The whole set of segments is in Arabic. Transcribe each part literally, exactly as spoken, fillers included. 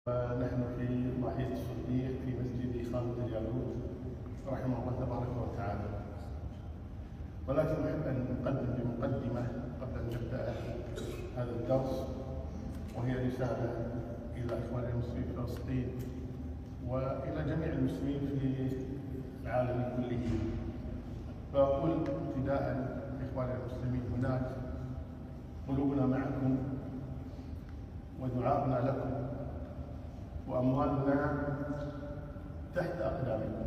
ونحن في ضاحية الصديق في مسجد خالد اليالوت رحمه الله تبارك وتعالى. ولكن أحب أن نقدم بمقدمة قبل أن نبدأ هذا الدرس، وهي رسالة إلى إخواننا المسلمين في فلسطين وإلى جميع المسلمين في العالم كله. فأقول ابتداء إخواننا المسلمين هناك: قلوبنا معكم ودعاؤنا لكم وأموالنا تحت أقدامكم،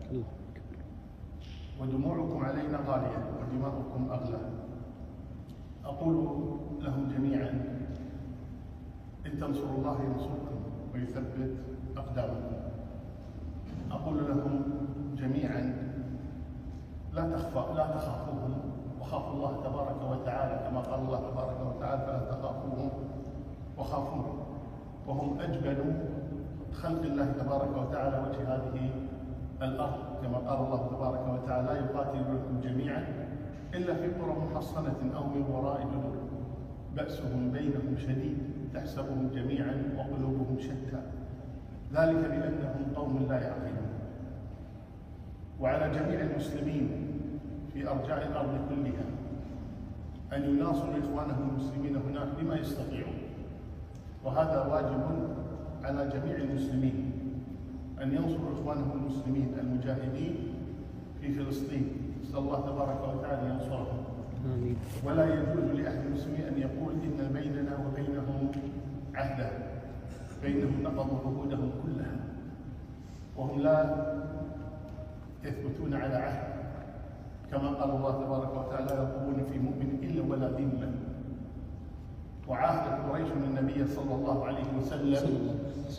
ودموعكم علينا غالية ودماؤكم أغلى. أقول لهم جميعا: إن تنصروا الله ينصركم ويثبت أقدامكم. أقول لهم جميعا: لا تخفى لا تخافوهم وخافوا الله تبارك وتعالى، كما قال الله تبارك وتعالى: فلا تخافوهم وخافوه، وهم أجبل خلق الله تبارك وتعالى وجه هذه الأرض، كما قال الله تبارك وتعالى: لا يقاتلونكم جميعا إلا في قرى محصنة أو من وراء جدر بأسهم بينهم شديد تحسبهم جميعا وقلوبهم شتى، ذلك بأنهم قوم لا يعقلون. وعلى جميع المسلمين في أرجاء الأرض كلها أن يناصروا إخوانهم المسلمين هناك بما يستطيعون، وهذا واجب على جميع المسلمين أن ينصروا إخوانهم المسلمين المجاهدين في فلسطين. نسأل الله تبارك وتعالى ينصرهم. آمين. ولا يجوز لأحد المسلمين أن يقول إن بيننا وبينهم عهدا، بينهم نقضوا عهودهم كلها وهم لا يثبتون على عهد، كما قال الله تبارك وتعالى: لا يرقبون في مؤمن إلا ولا ذمة. وعاهدت قريش النبي صلى الله عليه وسلم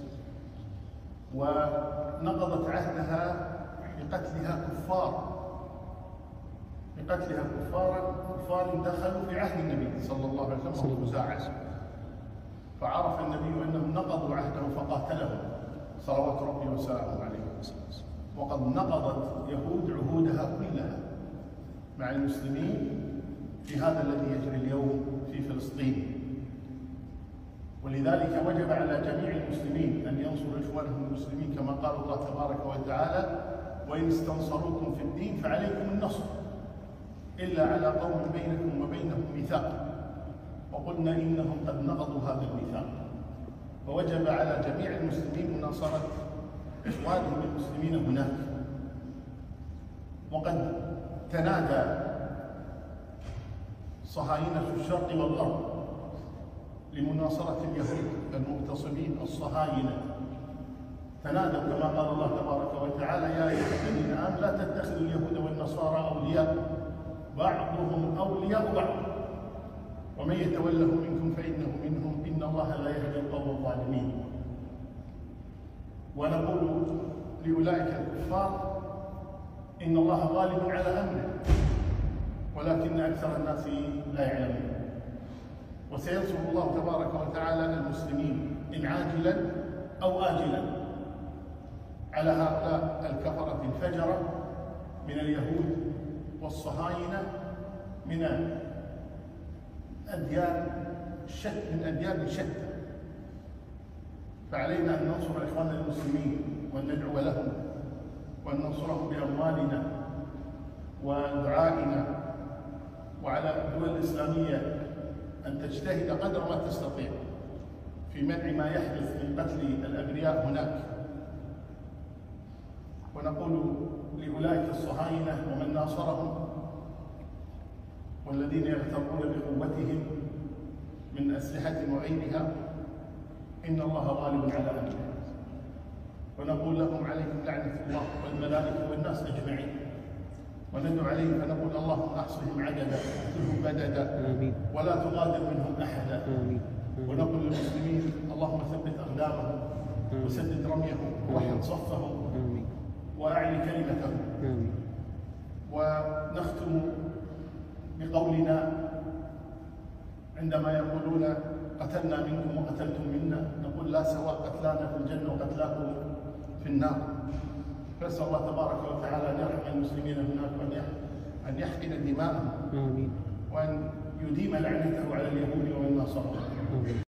ونقضت عهدها بقتلها كفار بقتلها كفارا كفار دخلوا في عهد النبي صلى الله عليه وسلم خزاعة، فعرف النبي أنهم نقضوا عهدهم فقاتلهم صلوات ربي وسلامه عليه. وقد نقضت يهود عهودها كلها مع المسلمين في هذا الذي يجري اليوم في فلسطين. ولذلك وجب على جميع المسلمين أن ينصروا إخوانهم المسلمين، كما قال الله تبارك وتعالى: وإن استنصروكم في الدين فعليكم النصر إلا على قوم بينكم وبينهم ميثاق. وقلنا إنهم قد نقضوا هذا الميثاق، فوجب على جميع المسلمين مناصرة إخوانهم المسلمين هناك. وقد تنادى صهاينة الشرق والغرب لمناصرة اليهود المغتصبين الصهاينة، تنادوا كما قال الله تبارك وتعالى: يا أيها الذين آمنوا لا تتخذوا اليهود والنصارى أولياء بعضهم أولياء بعض ومن يتولهم منكم فإنه منهم إن الله لا يهدي القوم الظالمين. ونقول لأولئك الكفار: إن الله غالب على أمره ولكن أكثر الناس لا يعلمون. وسينصر الله تبارك وتعالى المسلمين إن عاجلا أو آجلا على هؤلاء الكفرة الفجرة من اليهود والصهاينة من أديان شتى من أديان شتى. فعلينا أن ننصر إخواننا المسلمين وأن ندعو لهم وأن ننصرهم بأموالنا ودعائنا، وعلى الدول الإسلامية أن تجتهد قدر ما تستطيع في منع ما يحدث من قتل الأبرياء هناك. ونقول لأولئك الصهاينة ومن ناصرهم والذين يغترون بقوتهم من أسلحة وغيرها: إن الله غالب على أمره. ونقول لهم: عليكم لعنة الله والملائكة والناس أجمعين. وندعو عليهم فنقول: اللهم احصهم عددا واقتلهم بددا ولا تغادر منهم أحدا. ونقول للمسلمين: اللهم ثبت أقدامهم وسدد رميهم ووحد صفهم وأعلي كلمتهم. ونختم بقولنا عندما يقولون: قتلنا منكم وقتلتم منا، نقول: لا سواء، قتلانا في الجنة وقتلاكم في النار. فنسأل الله تبارك وتعالى أن يرحم المسلمين هناك وأن يحقن دماءهم وأن يديم لعنته على اليهود ومن ناصرهم.